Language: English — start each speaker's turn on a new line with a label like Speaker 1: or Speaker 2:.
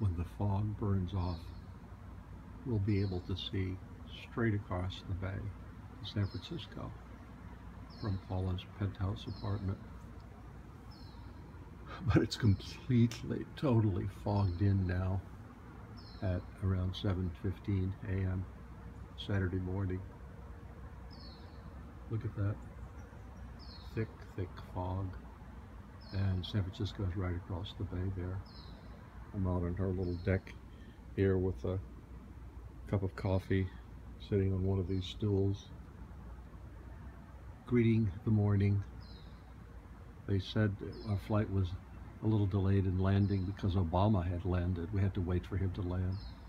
Speaker 1: when the fog burns off, we'll be able to see straight across the bay to San Francisco from Paula's penthouse apartment. But it's completely, totally fogged in now at around 7:15 a.m. Saturday morning. Look at that. Thick, thick fog. And San Francisco is right across the bay there. I'm out on her little deck here with a cup of coffee, sitting on one of these stools, greeting the morning. They said our flight was a little delayed in landing because Obama had landed. We had to wait for him to land.